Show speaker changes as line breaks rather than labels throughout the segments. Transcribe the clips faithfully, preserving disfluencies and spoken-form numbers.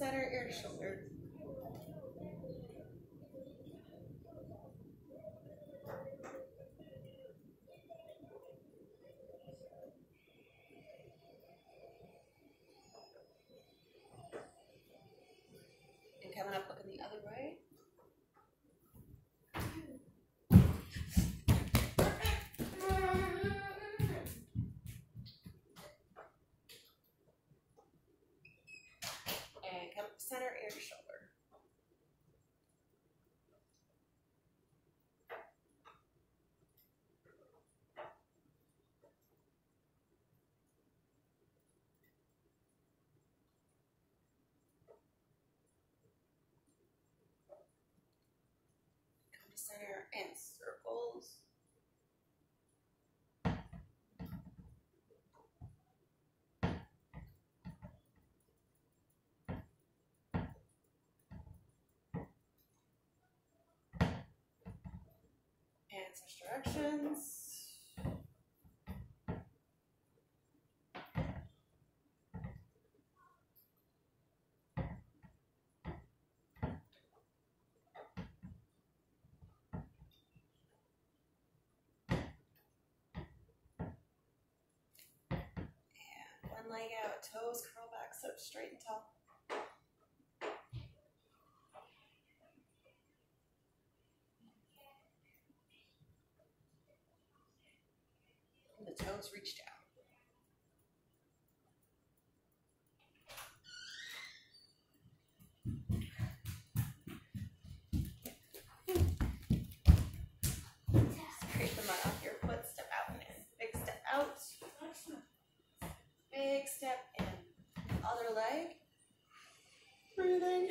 center, ear to shoulder. And coming up, looking the other way. And come center, ear to shoulder. Center and circles. And switch directions. One leg out, toes curl back, sit up straight and tall. And the toes reach down. Scrape the mud off your foot, step out and in. Big step out. Big step in. Other leg. Breathing.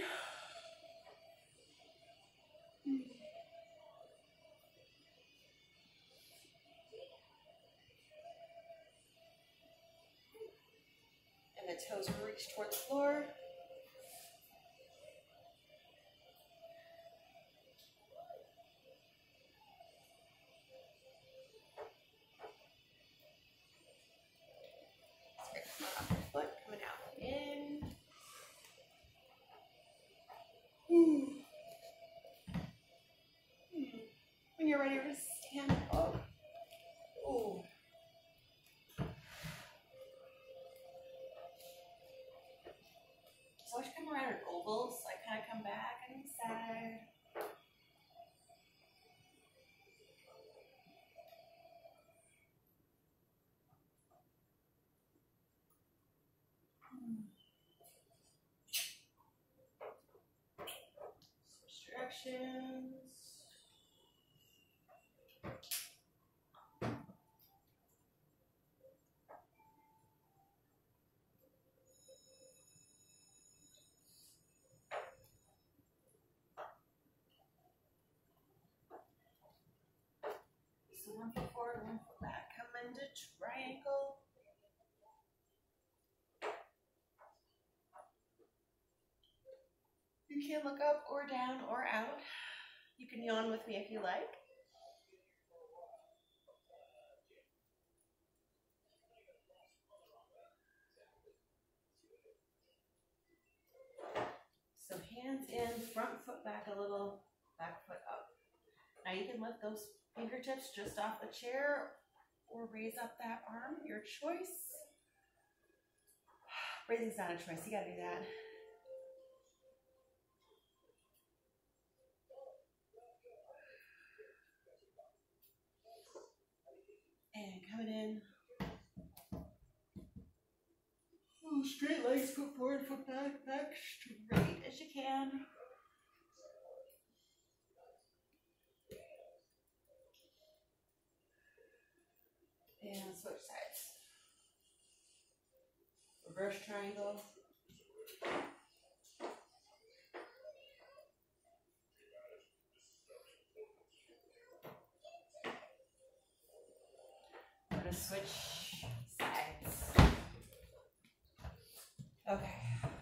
And the toes reach toward the floor. Foot coming out in. Hmm. Hmm. When you're ready to stand up. Oh. So I should come around in ovals. So I kind of come back on the side. Switch directions. So one foot forward, one foot back. Come into triangle. You can look up or down or out. You can yawn with me if you like. So hands in, front foot back a little, back foot up. Now you can lift those fingertips just off the chair or raise up that arm, your choice. Breathing's not a choice, you gotta do that. And coming in. Oh, straight legs, foot forward, foot back, back straight as you can. And switch sides. Reverse triangle. We're going to switch sides. Okay.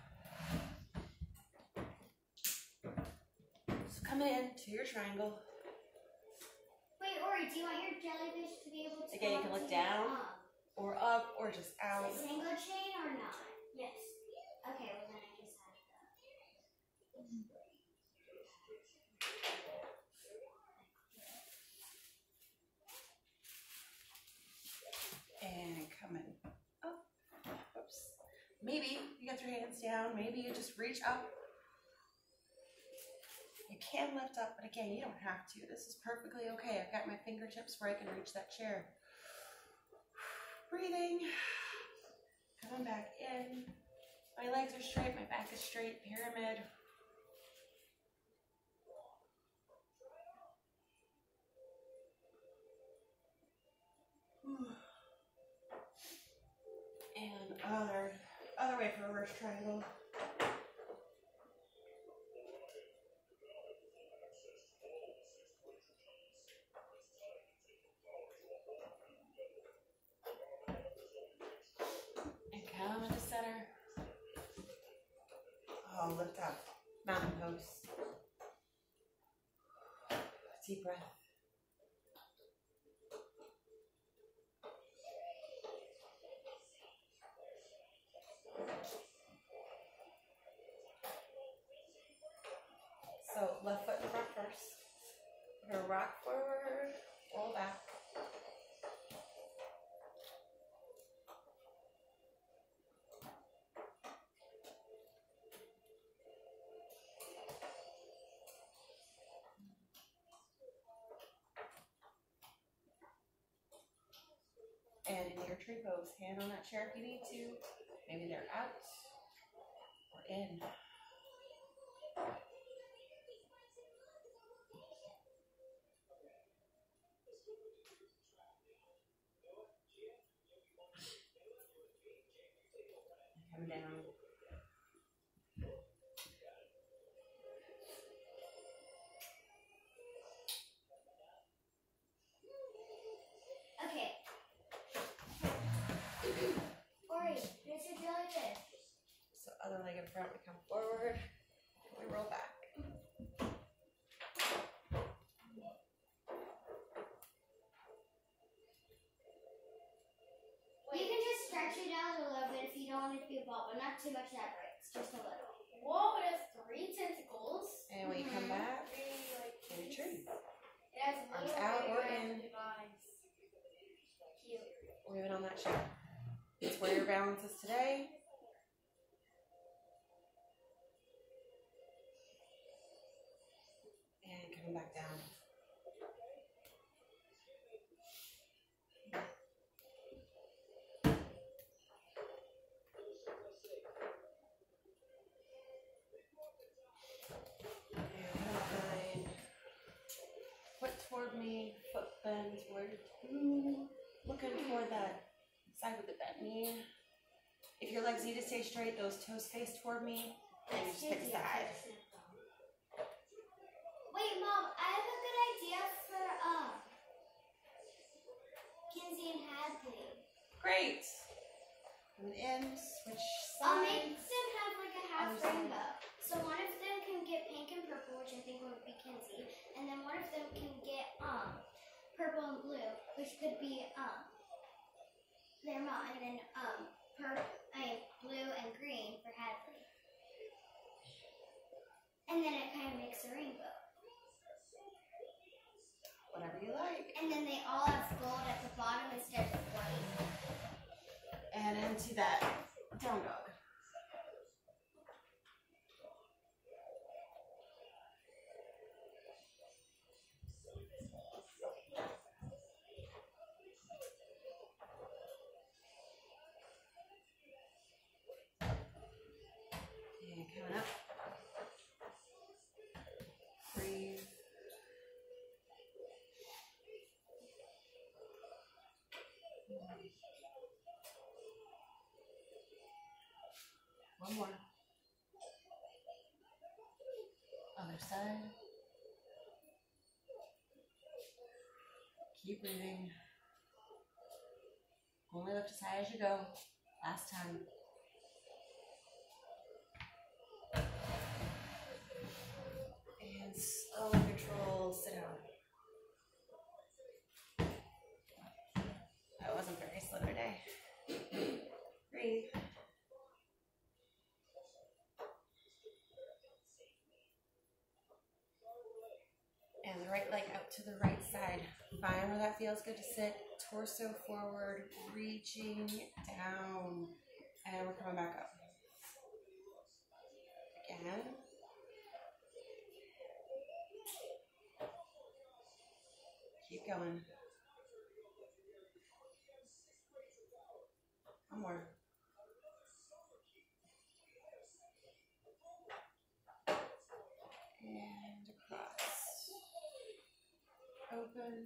So come in to your triangle.
Wait, Ori, do you want your jellyfish to be able to
Again, you can look down or up or just out.
Is it single chain or not? Yes. Okay, well then I just have that.
And coming up. Oops. Maybe you get your hands down. Maybe you just reach up. You can lift up, but again, you don't have to. This is perfectly okay. I've got my fingertips where I can reach that chair. Breathing. Coming back in. My legs are straight. My back is straight. Pyramid. And other, other way for reverse triangle. And come into center. Oh, lift up. Mountain pose. Deep breath. So left foot in front first. We're gonna rock forward, roll back. And in your tree pose, hand on that chair if you need to. Maybe they're out or in. Come down.
Okay. Ori, here's your jellyfish.
So other leg in front, we come forward, we roll back.
You can just stretch it out a little bit if you don't want it to be a ball, but not too much that breaks, just a little.
Whoa, it has three tentacles.
And when you come back, in a tree.
It has
Arms
little
out or
radioactive
in.
eyes. Cute.
Leave it on that chair. It's where your balance is today. And coming back down. And foot toward me, foot bend toward you. Looking toward that side with the bent knee. If your legs need to stay straight, those toes face toward me, and you just pick a side.
Wait, Mom, I have a good idea for um, Kinsey and Hadley.
Great. Coming in, switch
I'll make
sides.
them have like a half
Other side.
rainbow. So one of them can get pink and purple, which I think would be Kinsey, and then one of them can get um purple and blue, which could be um their mom, and then um purple, I mean, blue and green for Hadley. And then it kind of makes a rainbow.
Whatever you like.
And then they all have gold at the bottom instead of white.
And into that down dog. And coming up. Breathe. One more. Other side. Keep breathing. Only lift as high as you go. Last time. And slow and control, sit down. That wasn't very slow today. Breathe. right leg out to the right side. Find where that feels good to sit. Torso forward, reaching down. And we're coming back up. Again. Keep going. One more. And across. Open.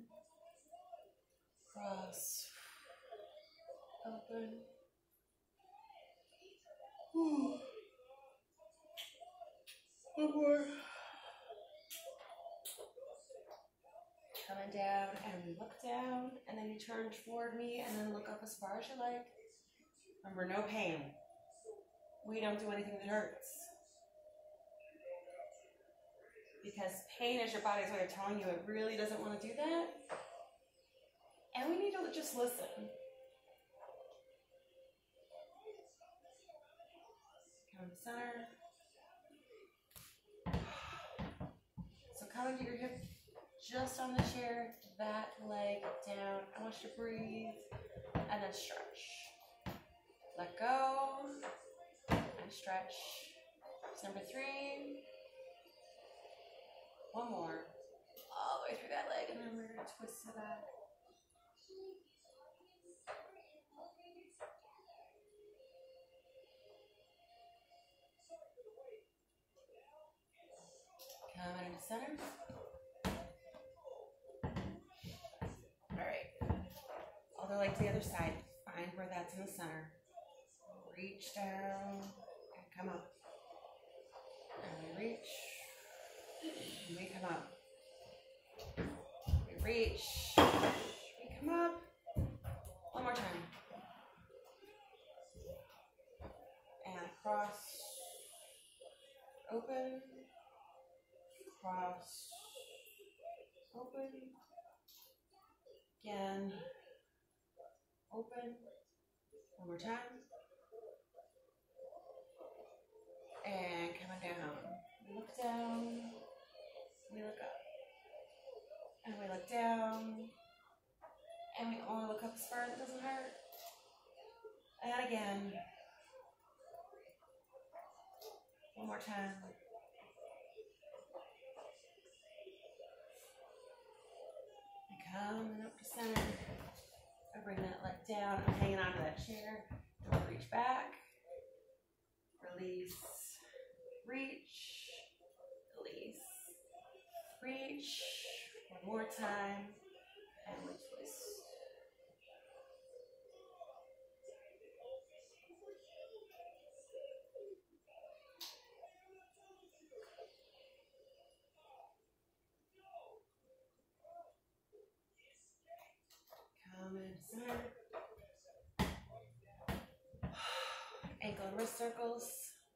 Cross. Open. Whew. One more. Coming down and look down, and then you turn toward me and then look up as far as you like. Remember, no pain. We don't do anything that hurts. Because pain is your body's way of telling you it really doesn't want to do that. And we need to just listen. Come to center. So come into your hip just on the chair, that leg down. I want you to breathe and then stretch. Let go and stretch. It's number three. One more. All the way through that leg, and then we're going to twist it back. Come into center. Alright. Other leg to the other side. Find where that's in the center. Reach down and come up. And we reach. And we come up. We reach. We come up. One more time. And cross. Open. Cross. Open. Again. Open. One more time. And coming down. We look down. We look up. And we look down. And we only look up as far as it doesn't hurt. And again. One more time. And coming up to center. I bring that leg down. I'm hanging onto that chair. And we reach back. Release. Reach. Release. Reach. One more time. And we twist. Come in center. Ankle and wrist circles.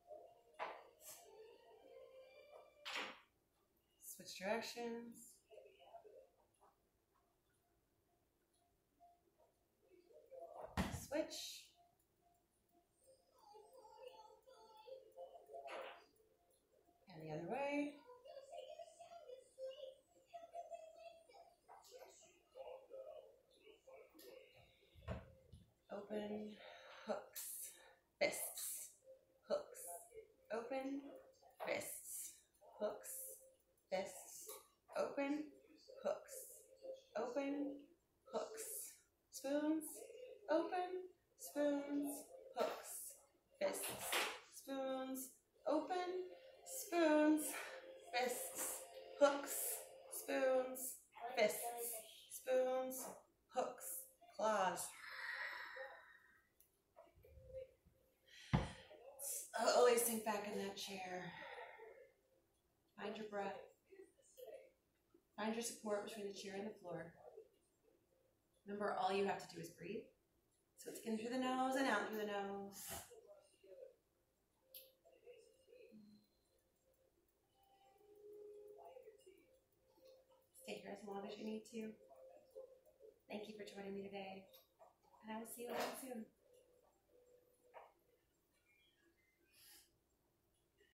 Switch directions. Switch. And the other way. Open, hooks, fists, hooks, open, fists, hooks, fists, open, hooks, open, hooks, spoons, open, spoons, hooks, fists, spoons, open, spoons, fists, hooks, spoons, fists, spoons, hooks, claws. Always sink back in that chair. Find your breath. Find your support between the chair and the floor. Remember, all you have to do is breathe. So it's in through the nose and out through the nose. Stay here as long as you need to. Thank you for joining me today. And I will see you again soon.